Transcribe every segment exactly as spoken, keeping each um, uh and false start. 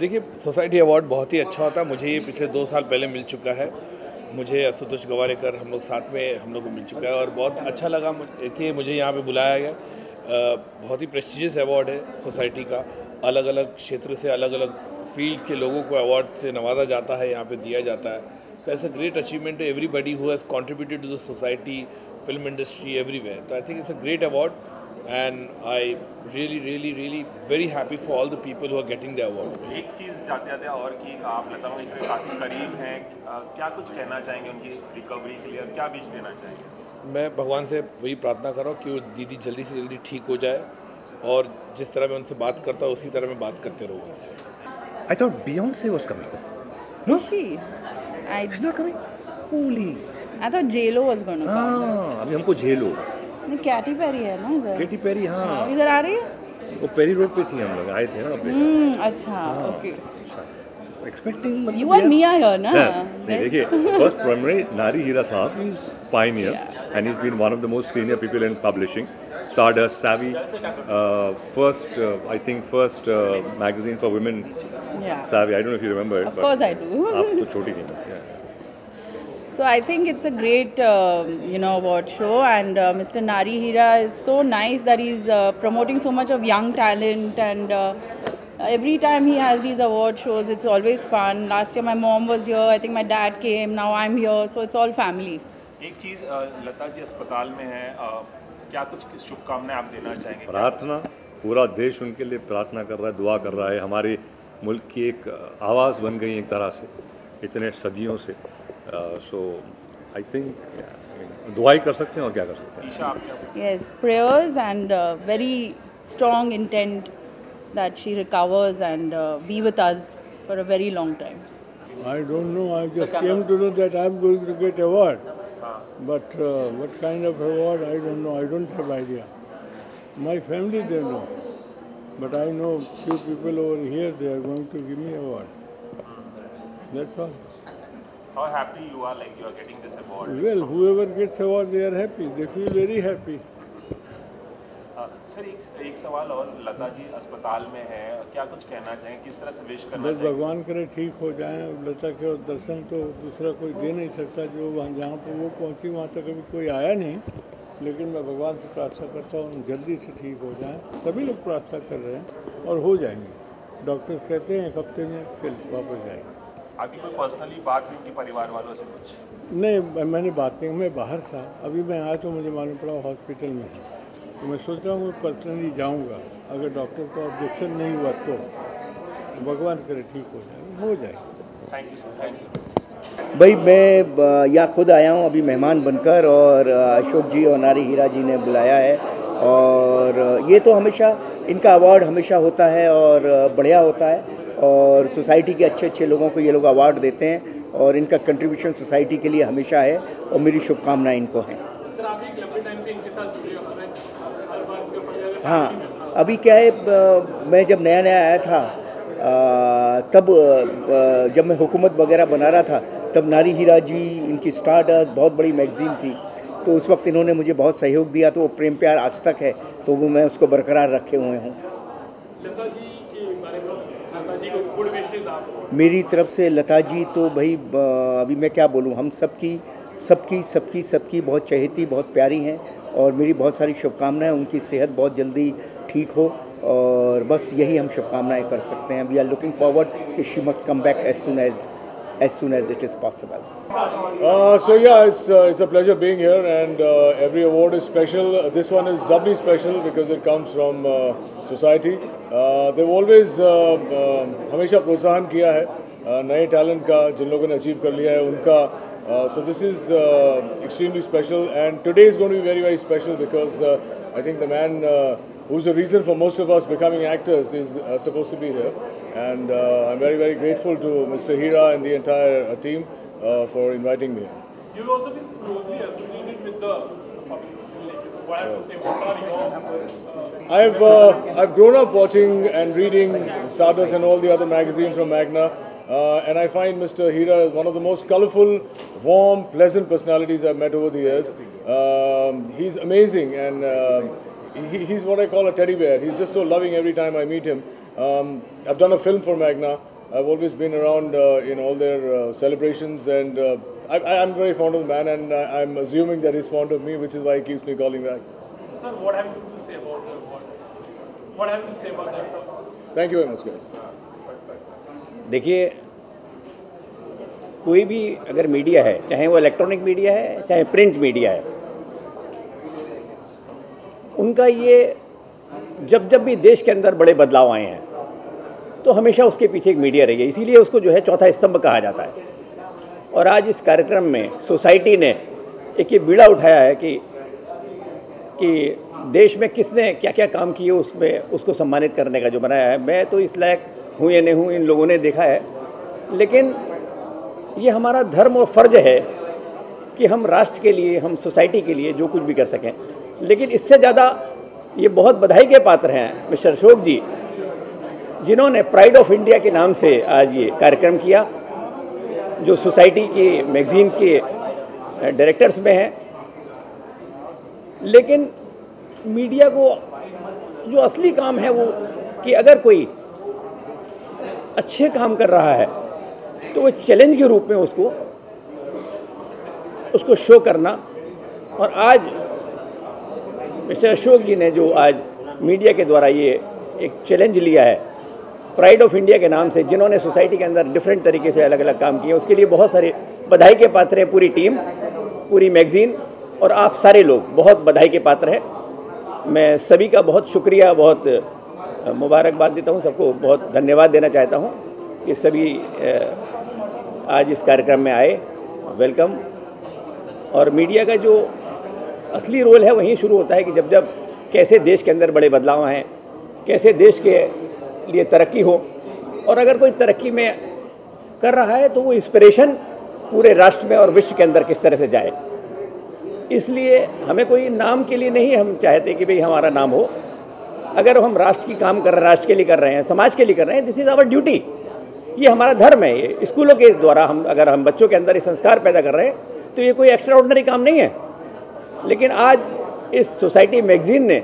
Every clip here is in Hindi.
देखिए, सोसाइटी अवार्ड बहुत ही अच्छा होता है। मुझे ये पिछले दो साल पहले मिल चुका है। मुझे आशुतोष गवारेकर हम लोग साथ में हम लोग को मिल चुका है और बहुत अच्छा लगा कि मुझे यहाँ पे बुलाया गया। बहुत ही प्रेस्टिजियस अवार्ड है सोसाइटी का। अलग अलग क्षेत्र से अलग अलग फील्ड के लोगों को अवार्ड से नवाजा जाता है, यहाँ पे दिया जाता है। तो ऐसा ग्रेट अचीवमेंट है everybody who has contributed to the society, film industry, everywhere. तो I think it's a great award and I really really really very happy for all the people who are getting the award. एक चीज़ जाते जाते और कि आप लता मंगेशकर के काफ़ी करीब हैं, क्या कुछ कहना चाहेंगे उनकी रिकवरी के लिए और क्या विश देना चाहेंगे? मैं भगवान से वही प्रार्थना कर रहा हूँ कि वो दीदी जल्दी से जल्दी ठीक हो जाए और जिस तरह मैं उनसे बात करता हूँ उसी तरह मैं बात करते रहूँ उनसे। I thought Beyonce was coming. No? Is she? I... She's not coming? Holy. I thought J-Lo was going to come. हाँ, अभी हमको J-Lo. नहीं, कैटी पेरी है ना इधर। कैटी पेरी, हाँ। इधर आ रही है? वो पेरी रोड पे थी, हम लोग आए थे ना अभी। हम्म, अच्छा, okay. Expecting. You are near here, ना? नहीं, देखिए, first primary Nari Hira Saab is pioneer, and he's been one of the most senior people in publishing. Stardust, Savvy, uh, first, uh, I think, first uh, magazine for women. Yeah. Savvy, I don't know if you remember it. Of course I do. आप तो छोटी थी ना. So I think it's a great, uh, you know, award show, and uh, Mister Nari Hira is so nice that he's uh, promoting so much of young talent, and uh, every time he has these award shows, it's always fun. Last year my mom was here, I think my dad came, now I'm here, so it's all family. एक चीज़, लता जी अस्पताल में है, क्या कुछ शुभकामनाएं आप देना चाहेंगे? प्रार्थना, पूरा देश उनके लिए प्रार्थना कर रहा है, दुआ कर रहा है। हमारे मुल्क की एक आवाज़ बन गई एक तरह से इतने सदियों से। सो आई थिंक दुआ ही कर सकते हैं और क्या कर सकते हैं। Yes, prayers and uh, very strong intent that she recovers and uh, be with us for a very long time. I don't know. I just came to know that I'm going to get award, but uh, what kind of award I don't know. I don't have idea. My family they know, but I know few people over here they are going to give me award. That's all. How happy you are, like you are getting this award? Well, whoever gets award, they are happy. They feel very happy. Sir एक एक सवाल और, लता जी अस्पताल में है, क्या कुछ कहना चाहेंगे, किस तरह से विश करना चाहेंगे? बस भगवान करे ठीक हो जाए। लता के और दर्शन तो दूसरा कोई दे नहीं सकता। जो वहाँ जहाँ पर वो पहुँची वहाँ तक अभी कोई आया नहीं, लेकिन मैं भगवान से प्रार्थना करता हूँ जल्दी से ठीक हो जाए। सभी लोग प्रार्थना कर रहे हैं और हो जाएंगे। डॉक्टर्स कहते हैं एक हफ्ते में फिर वापस जाएंगे। अभी कोई पर्सनली बात हुई उनके परिवार वालों से कुछ? नहीं, मैंने बात नहीं, मैं बाहर था। अभी मैं आया तो मुझे मालूम पड़ा हॉस्पिटल में है, तो मैं सोच रहा हूँ पर्सनली जाऊँगा। अगर डॉक्टर को ऑब्जेक्शन नहीं हुआ तो भगवान करे ठीक हो जाए, हो जाए। Thank you sir, thank you. भाई मैं यहाँ खुद आया हूँ अभी मेहमान बनकर, और अशोक जी और नारी हीरा जी ने बुलाया है, और ये तो हमेशा इनका अवार्ड हमेशा होता है और बढ़िया होता है, और सोसाइटी के अच्छे अच्छे लोगों को ये लोग अवार्ड देते हैं, और इनका कंट्रीब्यूशन सोसाइटी के लिए हमेशा है, और मेरी शुभकामनाएं इनको हैं। हाँ, अभी क्या है, मैं जब नया नया आया था तब जब मैं हुकूमत वगैरह बना रहा था, तब नारी हीरा जी, इनकी स्टारडस्ट बहुत बड़ी मैगज़ीन थी, तो उस वक्त इन्होंने मुझे बहुत सहयोग दिया, तो वो प्रेम प्यार आज तक है, तो वो मैं उसको बरकरार रखे हुए हूँ। मेरी तरफ से लता जी तो भाई अभी मैं क्या बोलूँ, हम सबकी सबकी सबकी सबकी बहुत चहेती, बहुत प्यारी हैं, और मेरी बहुत सारी शुभकामनाएं, उनकी सेहत बहुत जल्दी ठीक हो, और बस यही हम शुभकामनाएं कर सकते हैं। वी आर लुकिंग फॉरवर्ड कि she must come back as soon as as soon as it is possible. Uh, so yeah, it's uh, it's a pleasure being here, and uh, every award is special. This one is doubly special because it comes from uh, society. Uh, they've always uh, uh, हमेशा प्रोत्साहन किया है uh, नए टैलेंट का, जिन लोगों ने अचीव कर लिया है उनका. Uh, so this is uh, extremely special, and today is going to be very very special because uh, I think the man uh, who's the reason for most of us becoming actors is uh, supposed to be here, and uh, I'm very very grateful to Mister Hira and the entire uh, team uh, for inviting me. You've also been closely associated with the public. What I have to say, what are your? Uh, I've uh, I've grown up watching and reading Stardust and all the other magazines from Magna. Uh, and I find Mister Hira one of the most colorful, warm, pleasant personalities I've met over the years. Um, he's amazing, and uh, he, he's what I call a teddy bear. He's just so loving every time I meet him. Um, I've done a film for Magna, I've always been around uh, in all their uh, celebrations, and uh, I, I'm very fond of the man, and I, I'm assuming that he's fond of me, which is why he keeps me calling back. Sir, what have you to say about the award? What have you to say about that? Thank you very much, guys. देखिए, कोई भी अगर मीडिया है, चाहे वो इलेक्ट्रॉनिक मीडिया है, चाहे प्रिंट मीडिया है, उनका ये जब जब भी देश के अंदर बड़े बदलाव आए हैं तो हमेशा उसके पीछे एक मीडिया रही है, इसीलिए उसको जो है चौथा स्तंभ कहा जाता है। और आज इस कार्यक्रम में सोसाइटी ने एक ये बीड़ा उठाया है कि कि देश में किसने क्या क्या काम किए, उसमें उसको सम्मानित करने का जो बनाया है। मैं तो इस लायक हूँ या नहीं हूँ, इन लोगों ने देखा है, लेकिन ये हमारा धर्म और फ़र्ज है कि हम राष्ट्र के लिए, हम सोसाइटी के लिए जो कुछ भी कर सकें। लेकिन इससे ज़्यादा ये बहुत बधाई के पात्र हैं मिस्टर अशोक जी, जिन्होंने प्राइड ऑफ इंडिया के नाम से आज ये कार्यक्रम किया, जो सोसाइटी की मैगज़ीन के डायरेक्टर्स में हैं। लेकिन मीडिया को जो असली काम है वो कि अगर कोई अच्छे काम कर रहा है तो वो चैलेंज के रूप में उसको उसको शो करना। और आज मिस्टर अशोक जी ने जो आज मीडिया के द्वारा ये एक चैलेंज लिया है प्राइड ऑफ इंडिया के नाम से, जिन्होंने सोसाइटी के अंदर डिफरेंट तरीके से अलग अलग काम किए, उसके लिए बहुत सारे बधाई के पात्र हैं। पूरी टीम, पूरी मैगज़ीन और आप सारे लोग बहुत बधाई के पात्र हैं। मैं सभी का बहुत शुक्रिया, बहुत मुबारकबाद देता हूँ, सबको बहुत धन्यवाद देना चाहता हूँ कि सभी आज इस कार्यक्रम में आए। वेलकम। और मीडिया का जो असली रोल है वहीं शुरू होता है कि जब जब कैसे देश के अंदर बड़े बदलाव हैं, कैसे देश के लिए तरक्की हो, और अगर कोई तरक्की में कर रहा है तो वो इंस्पिरेशन पूरे राष्ट्र में और विश्व के अंदर किस तरह से जाए। इसलिए हमें कोई नाम के लिए नहीं हम चाहते कि भाई हमारा नाम हो। अगर हम राष्ट्र की काम कर रहे हैं, राष्ट्र के लिए कर रहे हैं, समाज के लिए कर रहे हैं, दिस इज़ आवर ड्यूटी, ये हमारा धर्म है। ये स्कूलों के द्वारा हम अगर हम बच्चों के अंदर ये संस्कार पैदा कर रहे हैं तो ये कोई एक्स्ट्रा ऑर्डिनरी काम नहीं है। लेकिन आज इस सोसाइटी मैगज़ीन ने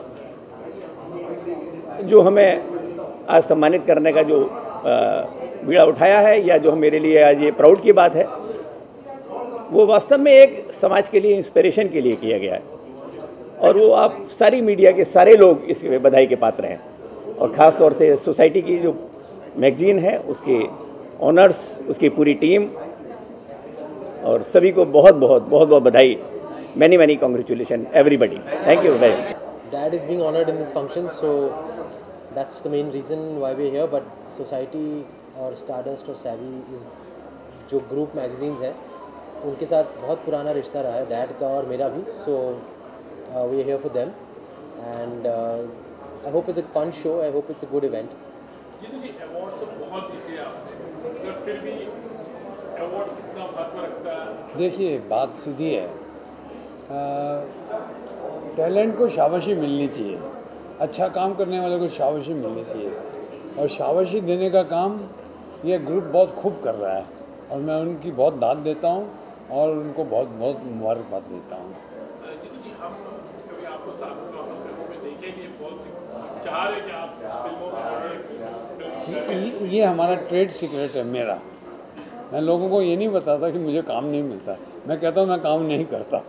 जो हमें आज सम्मानित करने का जो बीड़ा उठाया है, या जो मेरे लिए आज ये प्राउड की बात है, वो वास्तव में एक समाज के लिए इंस्पिरेशन के लिए किया गया है। और वो आप सारी मीडिया के सारे लोग इसके बधाई के पात्र हैं, और ख़ास तौर से सोसाइटी की जो मैगज़ीन है उसके ऑनर्स, उसकी पूरी टीम, और सभी को बहुत बहुत बहुत बहुत बधाई। Many many congratulation everybody. Thank you very much. Dad is being honored in this function, so that's the main reason why we're here. But Society और Stardust और Savvy इस जो ग्रुप मैगजीन्स हैं उनके साथ बहुत पुराना रिश्ता रहा है, डैड का और मेरा भी। So we are here for them and I hope it's a fun show, I hope it's a good event. Jeetu ji, award तो बहुत जीते आपने, मगर फिर भी अवार्ड कितना महत्व रखता है? देखिए, बात सीधी है, टैलेंट को शाबाशी मिलनी चाहिए, अच्छा काम करने वाले को शाबाशी मिलनी चाहिए, और शाबाशी देने का काम ये ग्रुप बहुत खूब कर रहा है, और मैं उनकी बहुत दाद देता हूँ और उनको बहुत बहुत मुबारकबाद देता हूँ। जीतू जी, हम कभी आपको साथ में वापस फिल्मों में देखेंगे, बहुत चाह रहे कि आप फिल्मों में ये, ये हमारा ट्रेड सीक्रेट है मेरा। मैं लोगों को ये नहीं बताता कि मुझे काम नहीं मिलता, मैं कहता हूँ मैं काम नहीं करता।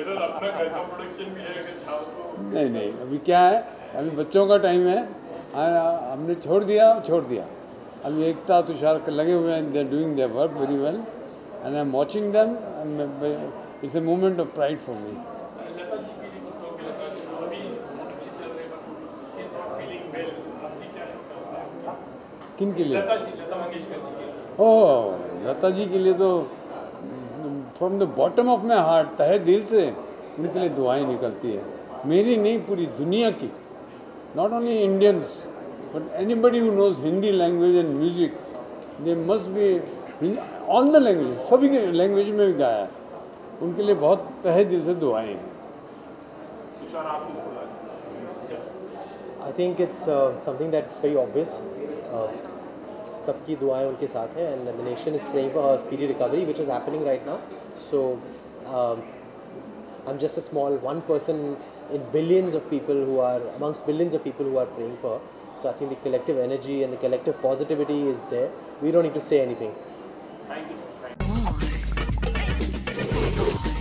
नहीं नहीं, अभी क्या है, अभी बच्चों का टाइम है, हमने छोड़ दिया छोड़ दिया अभी एकता तुषार लगे हुए हैं, they are doing their work very well and I am watching them, it's a moment of pride for me. किन के लिए? ओह, लता जी के लिए तो from the bottom of my heart, तहे दिल से उनके लिए दुआएं निकलती है, मेरी नहीं पूरी दुनिया की। Not only Indians but anybody who knows Hindi language and music, they must be all the language, सभी के लैंग्वेज में भी गाया है, उनके लिए बहुत तहे दिल से दुआएं हैं। I think it's something that it's very obvious, सबकी दुआएं उनके साथ हैं and the nation is praying for her speedy recovery which is happening right now. So I am just a small one person in billions of people who are amongst billions of people who are praying for So I think the collective energy and the collective positivity is there. We don't need to say anything. Thank you. Thank you.